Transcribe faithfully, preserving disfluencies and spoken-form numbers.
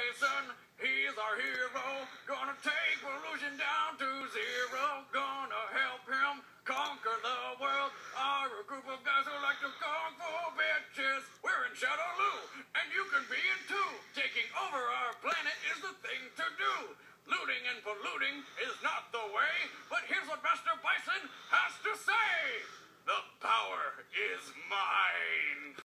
Bison, he's our hero. Gonna take pollution down to zero. Gonna help him conquer the world. Are a group of guys who like to kung fu bitches. We're in Shadowloo, and you can be in too. Taking over our planet is the thing to do. Looting and polluting is not the way, but here's what Master